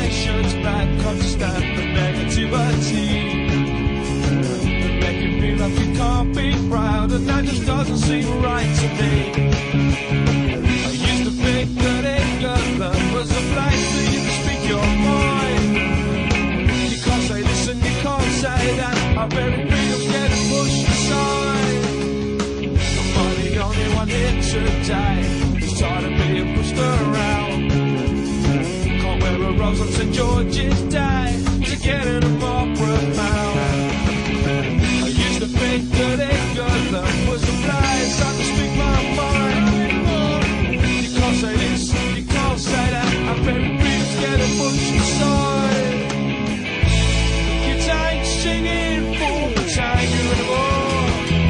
nation's back, can't you stand the negativity? They make you feel like you can't be proud, and that just doesn't seem right to me. I used to think that England was a place where you can speak your mind. You can't say this and you can't say that, our very freedom's getting pushed aside. Am I the only one here today who's tired of being pushed around? Can't wear a rose on St. George's Day to get in a opera pound. I used to think that England was a place I could speak my mind. You can't say this, you can't say that, our very freedom's getting pushed aside. Kids ain't singing for Britannia anymore.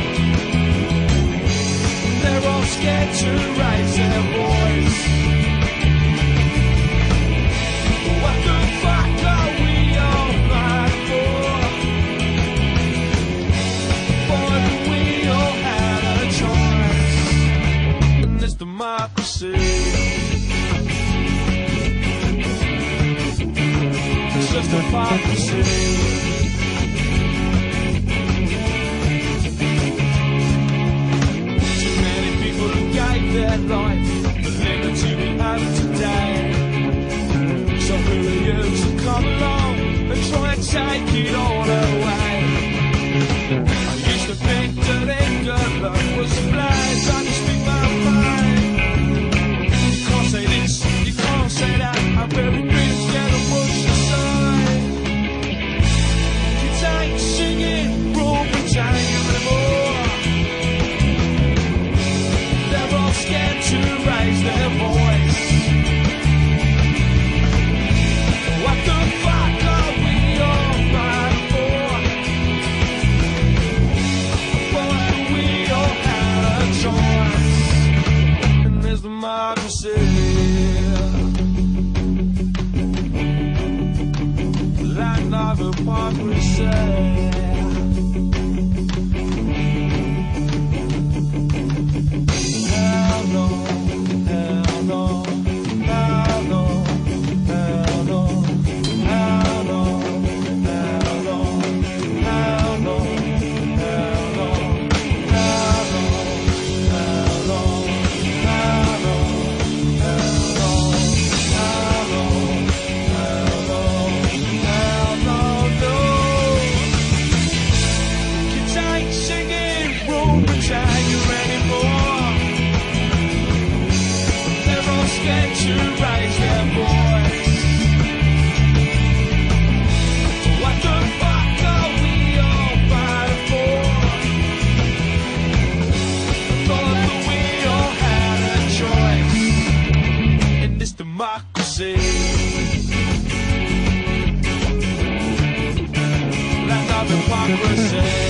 They're all scared to raise their voice. What the fuck are we all fighting for? Boy, do we all have a choice in this democracy. It's just hypocrisy. Their life, the liberty we have today. So who are you to come along and try and take it all away? I used to think that England was a place I could speak my mind. You can't say this, you can't say that, our very dreams get pushed aside. Kids ain't singing Rule Britannia anymore. Scared to raise their voice. What the fuck are we all fighting for? Boy, we all had a choice in this democracy. Land of hypocrisy. Democracy, land of hypocrisy.